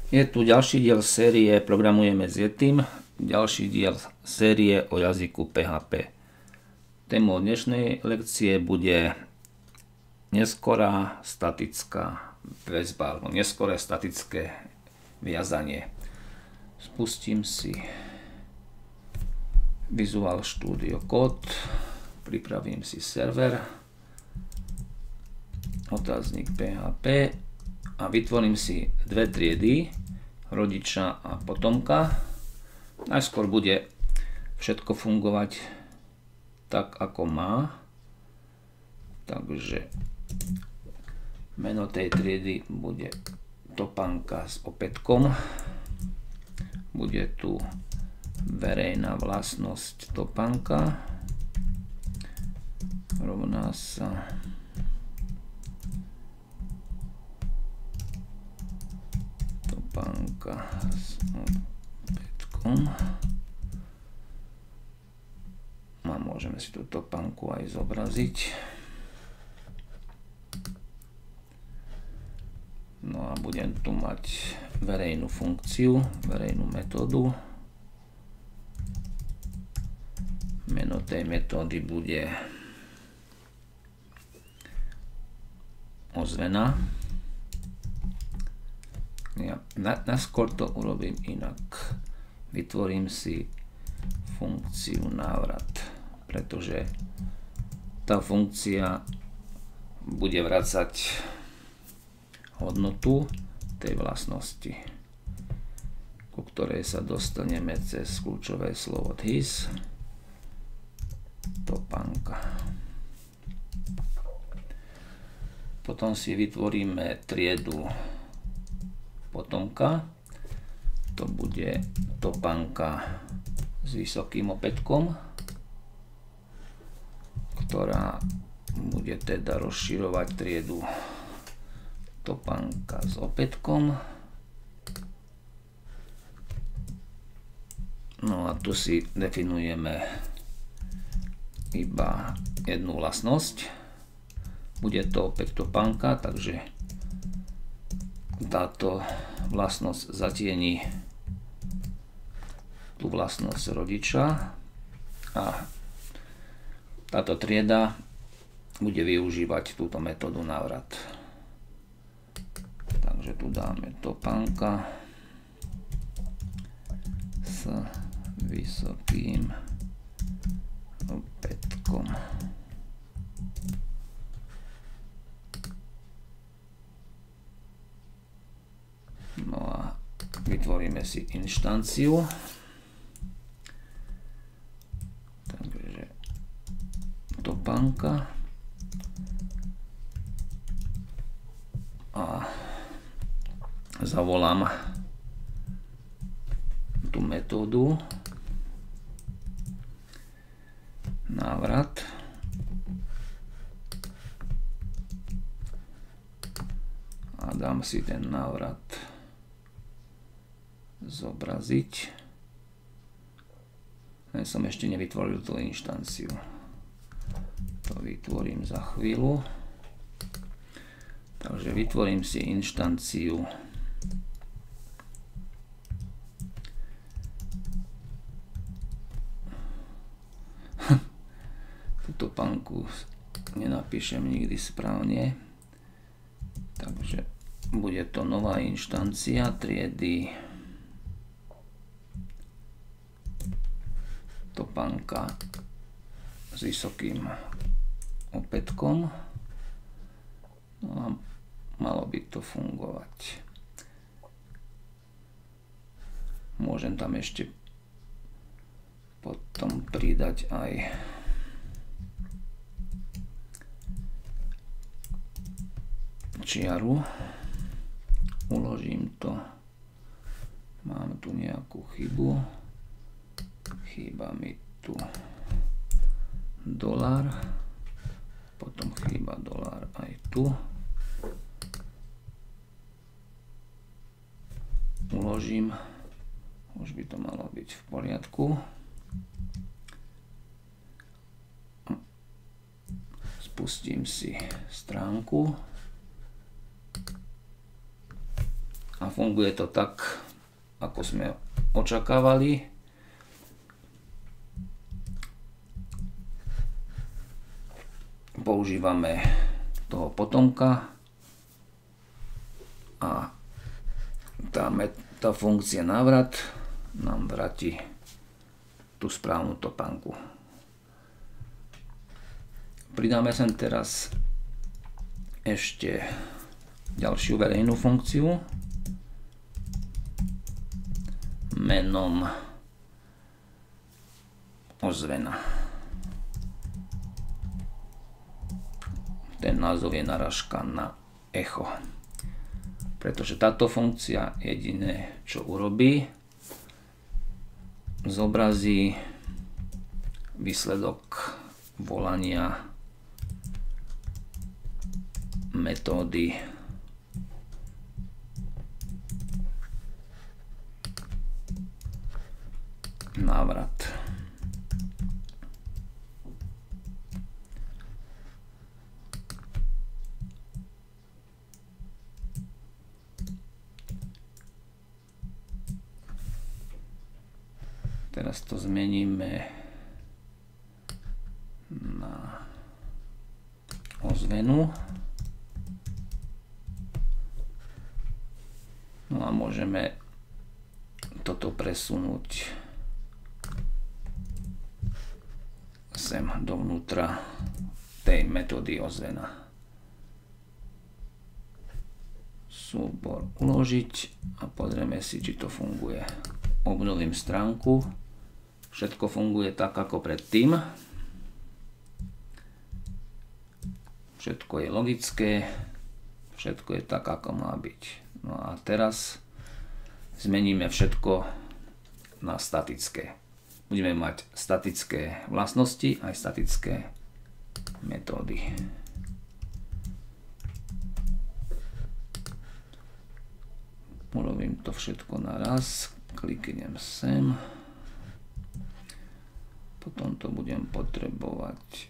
Je tu ďalší diel série Programujeme s Yetim, ďalší diel série o jazyku PHP. Témou dnešnej lekcie bude neskorá statická väzba, alebo neskoré statické viazanie. Spustím si Visual Studio Code, pripravím si server, otáznik PHP a vytvorím si dve triedy, rodiča a potomka. Najskôr bude všetko fungovať tak, ako má. Takže meno tej triedy bude topánka s opätkom. Bude tu verejná vlastnosť topánka. Rovná sa topánka s opätkom. A môžeme si tú topánku aj zobraziť. No a budem tu mať verejnú funkciu, verejnú metódu. Meno tej metódy bude ozvena. Ja naskôr to urobím inak. Vytvorím si funkciu návrat, pretože tá funkcia bude vracať hodnotu tej vlastnosti, ku ktorej sa dostaneme cez kľúčové slovo this, topánka. Potom si vytvoríme triedu potomka, to bude topánka s vysokým opätkom, ktorá bude teda rozširovať triedu topánka s opätkom. No a tu si definujeme iba jednu vlastnosť. Bude to opäť topánka, takže táto vlastnosť zatieni tú vlastnosť rodiča a táto trieda bude využívať túto metódu návrat. Takže tu dáme topánka s vysokým opätkom. No a vytvoríme si inštanciu. Takže topánka a zavolám tú metódu návrat a dám si ten návrat zobraziť. Ja som ešte nevytvoril tú inštanciu. To vytvorím za chvíľu. Takže vytvorím si inštanciu túto topánku nenapíšem nikdy správne. Takže bude to nová inštancia triedy topánka s vysokým opätkom. No a malo by to fungovať. Môžem tam ešte potom pridať aj čiaru. Uložím to. Mám tu nejakú chybu. Chýba mi tu dolár. Potom chýba dolár aj tu. Uložím. Už by to malo byť v poriadku. Spustím si stránku. A funguje to tak, ako sme očakávali. Používame toho potomka a tá funkcia návrat nám vráti tú správnu topánku. Pridáme sem teraz ešte ďalšiu verejnú funkciu menom ozvena. Ten názov je narážka na echo. Pretože táto funkcia jediné, čo urobí, zobrazí výsledok volania metódy návrat. Teraz to zmeníme na ozvenu. No a môžeme toto presunúť sem dovnútra tej metódy ozvena. Súbor uložiť a pozrieme si, či to funguje. Obnovím stránku. Všetko funguje tak, ako predtým. Všetko je logické. Všetko je tak, ako má byť. No a teraz zmeníme všetko na statické. Budeme mať statické vlastnosti aj statické metódy. Urobím to všetko naraz. Kliknem sem. Potom to budem potrebovať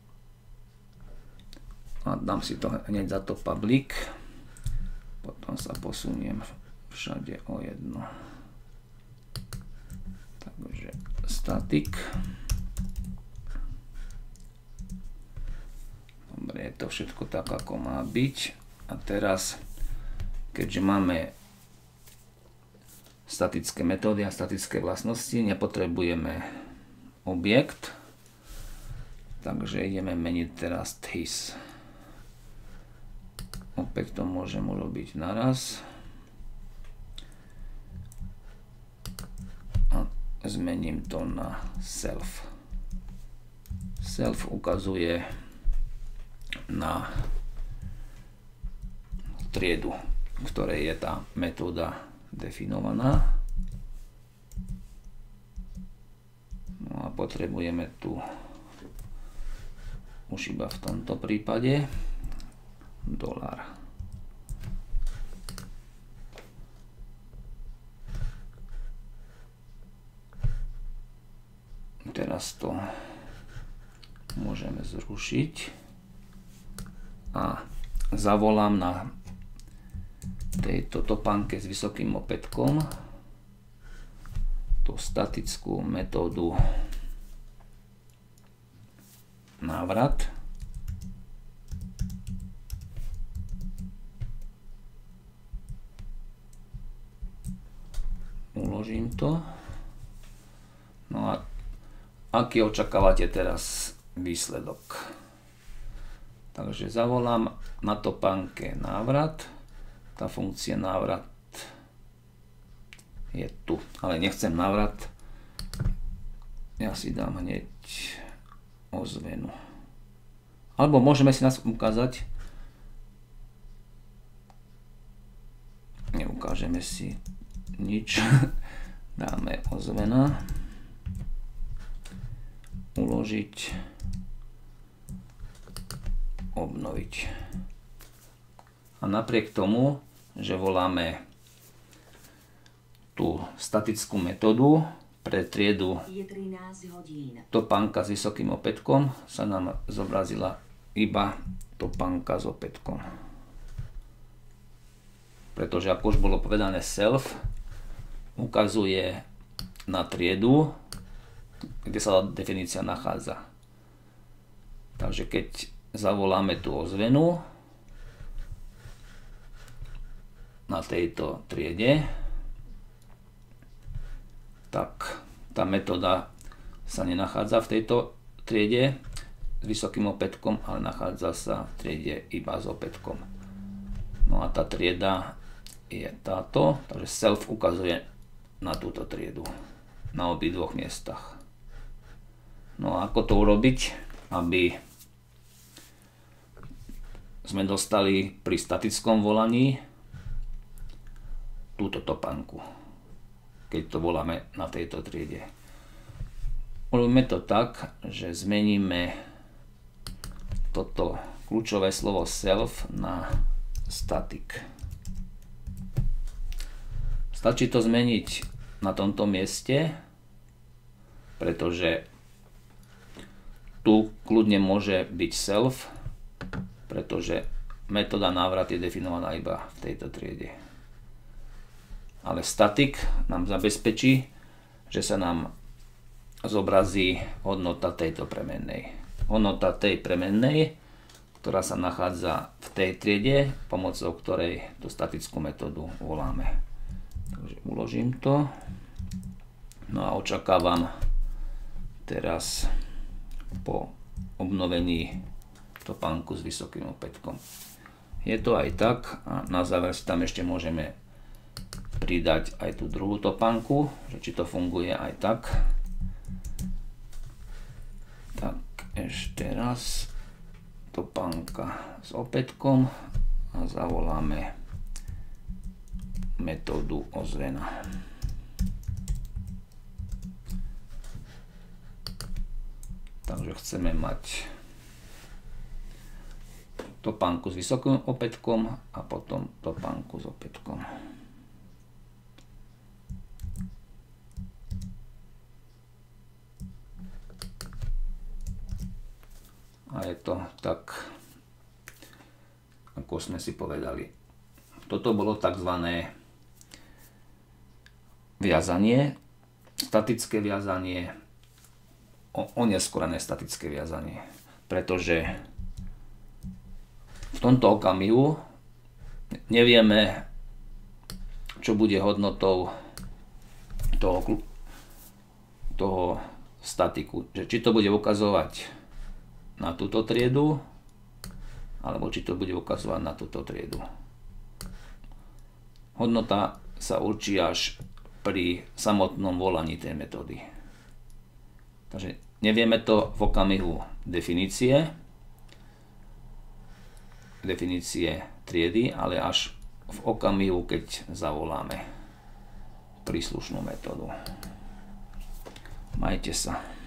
a dám si to hneď za to public. Potom sa posuniem všade o jedno. Takže static. Dobre, je to všetko tak, ako má byť. A teraz, keďže máme statické metódy a statické vlastnosti, nepotrebujeme objekt, takže ideme meniť teraz this. Opäť to môžem urobiť naraz a zmením to na self. Self ukazuje na triedu, v ktorej je tá metóda definovaná. No a potrebujeme tu už iba v tomto prípade dolár. Teraz to môžeme zrušiť a zavolám na tejto topánke s vysokým opätkom tú statickú metódu návrat. Uložím to. No a aký očakávate teraz výsledok? Takže zavolám na topánke návrat. Tá funkcia návrat je tu, ale nechcem návrat. Ja si dám hneď ozvenu. Alebo môžeme si nás ukázať. Neukážeme si nič. Dáme ozvena. Uložiť. Obnoviť. A napriek tomu, že voláme tú statickú metódu pre triedu topánka s vysokým opätkom, sa nám zobrazila iba topánka s opätkom. pretože ako už bolo povedané, self ukazuje na triedu, kde sa definícia nachádza. Takže keď zavoláme tú ozvenu na tejto triede, tak tá metóda sa nenachádza v tejto triede s vysokým opätkom, ale nachádza sa v triede iba s opätkom. No a tá trieda je táto, takže self ukazuje na túto triedu, na obidvoch miestach. No a ako to urobiť, aby sme dostali pri statickom volaní túto topánku, keď to voláme na tejto triede. Urobíme to tak, že zmeníme toto kľúčové slovo self na static. Stačí to zmeniť na tomto mieste, pretože tu kľudne môže byť self, pretože metóda návrat je definovaná iba v tejto triede. Ale static nám zabezpečí, že sa nám zobrazí hodnota tejto premennej. Hodnota tej premennej, ktorá sa nachádza v tej triede, pomocou ktorej tú statickú metódu voláme. Takže uložím to. No a očakávam teraz po obnovení topánku s vysokým opätkom. Je to aj tak a na záver si tam ešte môžeme pridať aj tú druhú topánku, že či to funguje aj tak. Tak ešte raz topánka s opätkom a zavoláme metódu ozvena. Takže chceme mať topánku s vysokým opätkom a potom topánku s opätkom. A je to tak, ako sme si povedali. Toto bolo tzv. Viazanie, statické viazanie, oneskorené statické viazanie. Pretože v tomto okamihu nevieme, čo bude hodnotou toho statiku. Či to bude ukazovať na túto triedu, alebo či to bude ukazovať na túto triedu. Hodnota sa určí až pri samotnom volaní tej metódy. Takže nevieme to v okamihu definície triedy, ale až v okamihu, keď zavoláme príslušnú metódu. Majte sa.